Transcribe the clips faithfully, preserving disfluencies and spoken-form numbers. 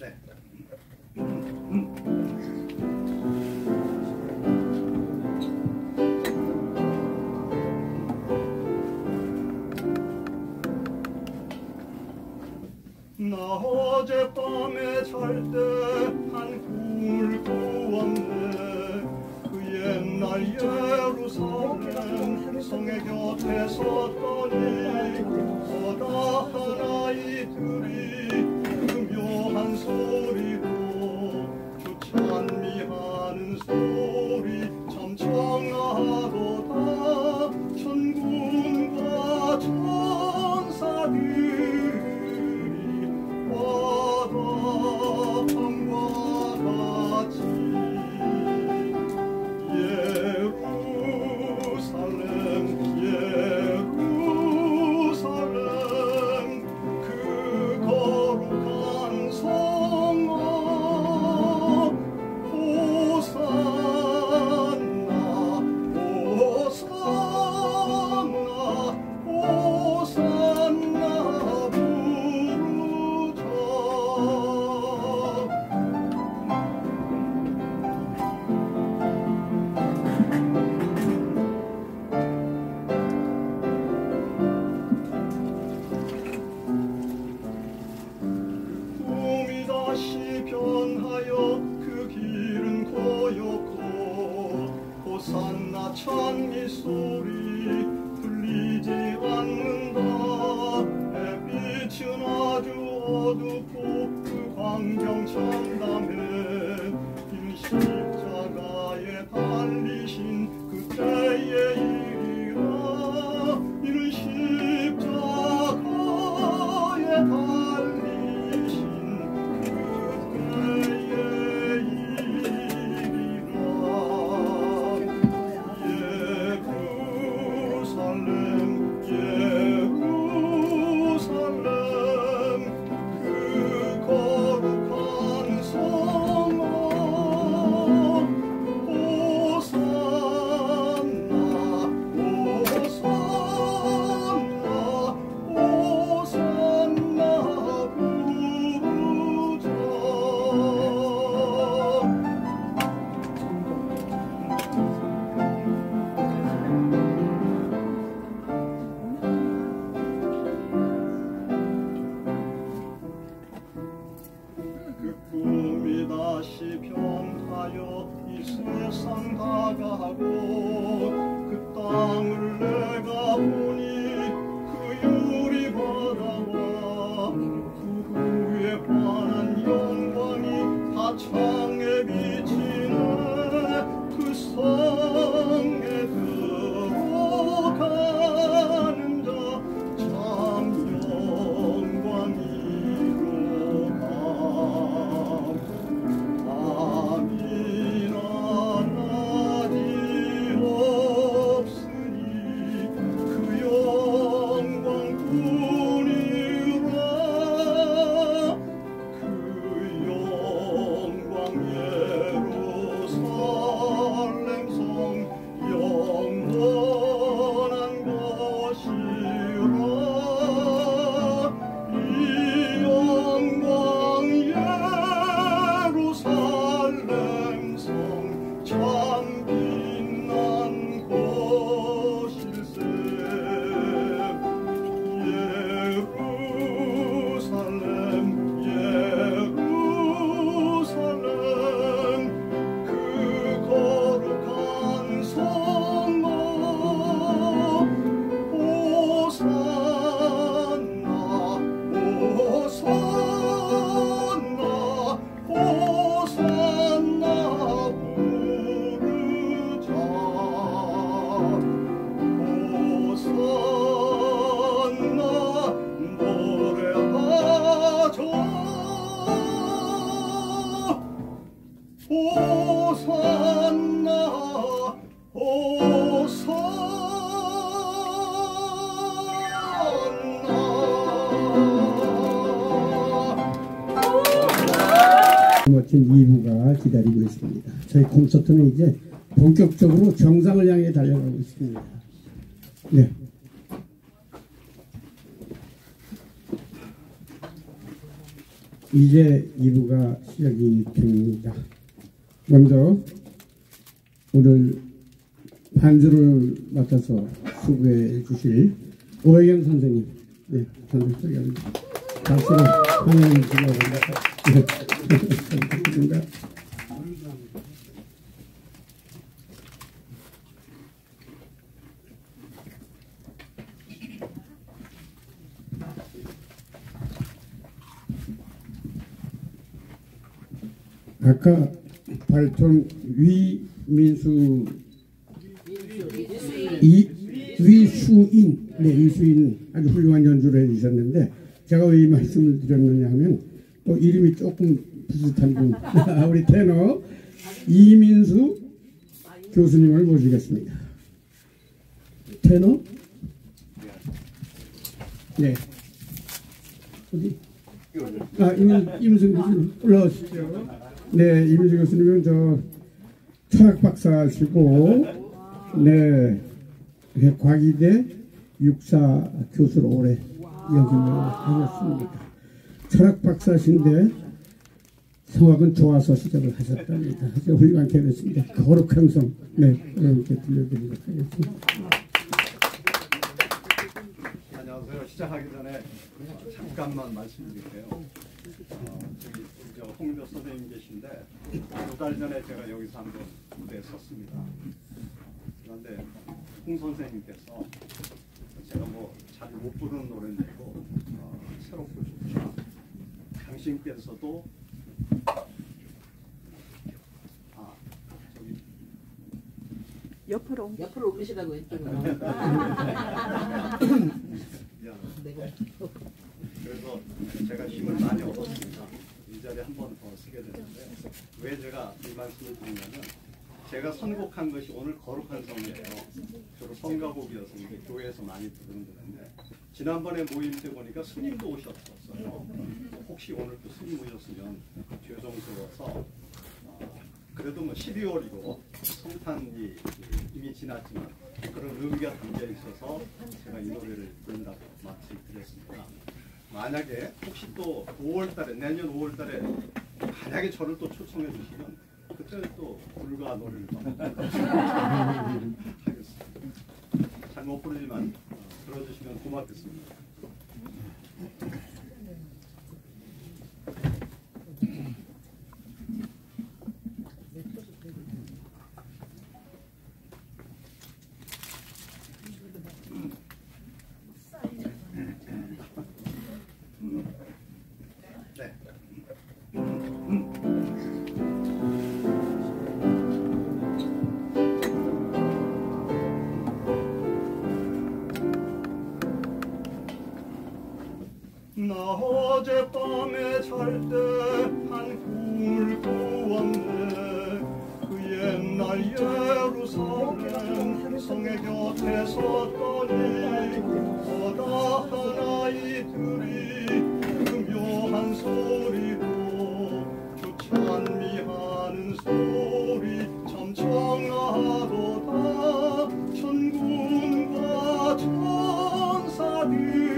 네. 나 어젯밤에 잘 때 한 꿈을 꾸었네. 그 옛날 예루살렘 성의 곁에 섰더니 커다란 아이들이 그 묘한 소리로 주 찬미하는 소리 참 청하도다. 천군과 천사들 바다함과 같이 예루살렘 예루살렘 그 거룩한 성아 호산나 호산나 호산나 호산나 찬미 소리 들리지 않는다. 햇빛은 아주 어둡고 그 광경 참담해. 이는 십자가에 달리신 그때의 일이라. 이는 십자가에 달리신 그때의 세상 다가고 그 땅을 내가 보니 그 유리바다와 그 후에 환한 영광이 다 창에 비치네. 그 성에 들어가는 자 참 영광이로다. 아미나 호산나 호산나. 멋진 이 부가 기다리고 있습니다. 저희 콘서트는 이제 본격적으로 정상을 향해 달려가고 있습니다. 네. 이제 이 부가 시작이 됩니다. 먼저 오늘 반주를 맡아서 수고해 주실 오혜경 선생님, 네, 선생님 소개합니다. 박수로 환영해 주시기 바랍니다. 네, 감사합니다. 아까 발톤 위민수 이 위수인, 네, 위수인 아주 훌륭한 연주를 해주셨는데 제가 왜 이 말씀을 드렸느냐 하면 또 이름이 조금 비슷한 분 우리 테너 이민수 교수님을 모시겠습니다. 테너? 네. 어디? 아, 이민수 교수님 올라오시죠. 네, 이민수 교수님은 저 철학 박사시고, 네, 과기대 육사 교수로 오래 역임을 하셨습니다. 철학 박사신데 성악은 좋아서 시작을 하셨답니다. 아주 훌륭한 캐릭터입니다. 거룩한 성, 네, 여러분께 들려드리도록 하겠습니다. 안녕하세요. 시작하기 전에 잠깐만 말씀드릴게요. 어, 저기 저 홍인도 선생님 계신데 두 달 전에 제가 여기서 한번 무대에 섰습니다. 그런데 홍 선생님께서 제가 뭐 잘 못 부르는 노래인데고 어, 새롭고 좋다. 당신께서도 아 저기 옆으로 옆으로 오르시라고 왼쪽으로. 그래서 제가 힘을 많이 얻었습니다. 이 자리에 한 번 더 쓰게 되는데 왜 제가 이 말씀을 드리냐면 제가 선곡한 것이 오늘 거룩한 성이에요. 주로 성가곡이어서 이게 교회에서 많이 부르는 건데 지난번에 모임 때 보니까 스님도 오셨었어요. 혹시 오늘 또 스님 오셨으면 죄송스러워서 어, 그래도 뭐 십이월이고 성탄이 이미 지났지만 그런 의미가 담겨 있어서 제가 이 노래를 부른다고 말씀드렸습니다. 만약에 혹시 또 오월달에 내년 오월달에 만약에 저를 또 초청해 주시면 그때 또 불가 노래를 하겠습니다. 잘 못 부르지만 어, 들어주시면 고맙겠습니다. 나 어젯밤에 잘 때 한 꿈을 꾸었네. 그 옛날 예루살렘 성의 곁에 섰더니 허다한 아이들이 그 묘한 소리로 주 찬미하는 소리 참 청하도다. 천군과 천사들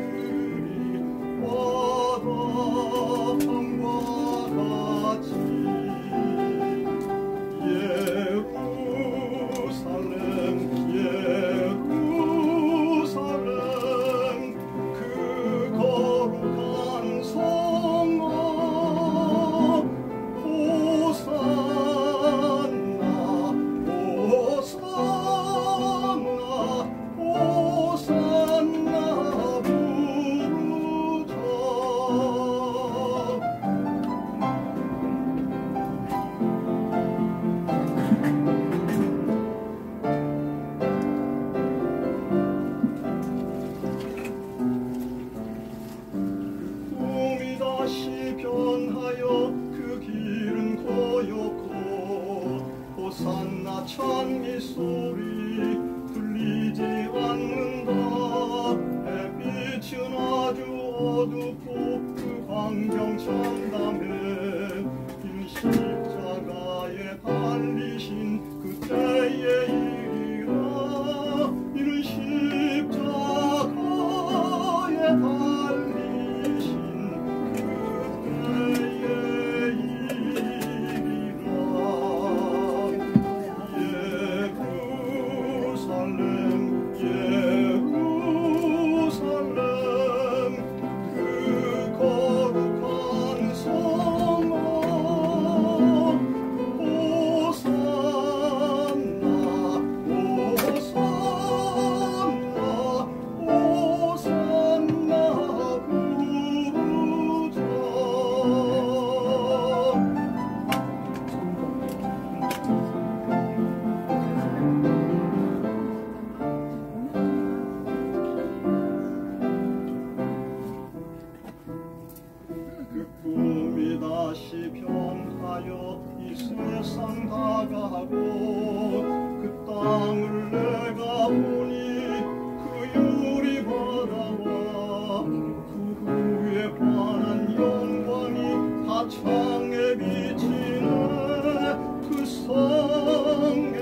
찬미 소리 들리지 않는다. 햇빛은 아주 어둡고 그 광경 참담해. 이 십자가에 달리신 그때의 일이라. 이는 십자가에 달리신 그때의 다시 변하여 이 세상 다가고 그 땅을 내가 보니 그 유리 바다와 그 후에 환한 영광이 다 창에 비치네. 그 성에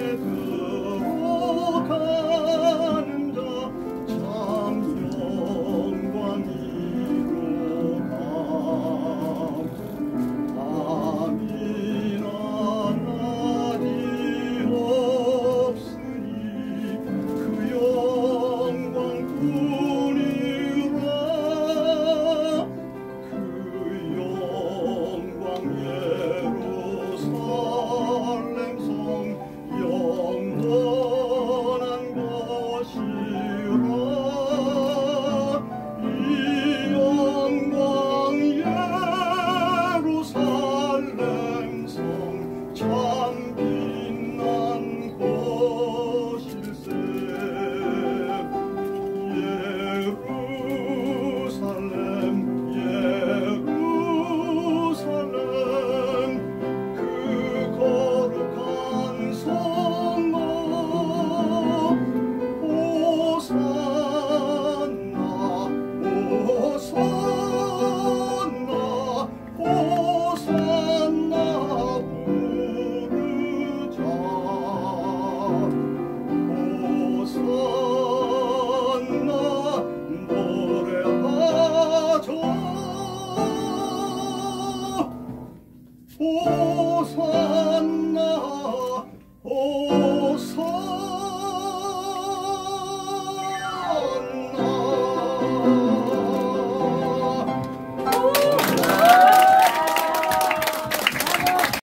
들어가는 자 참 영광이로다. 밤이나 낮이 없으니 그 영광뿐이라. 그 영광 예루살렘 성 영원한 것이라. 이 영광 예루살렘 성 참 빛난 것일세. 예루살렘 예루살렘 그 거룩한 성모 호산나 호산나 호산나 부르자. 호산나 노래하자. 호산나 호산나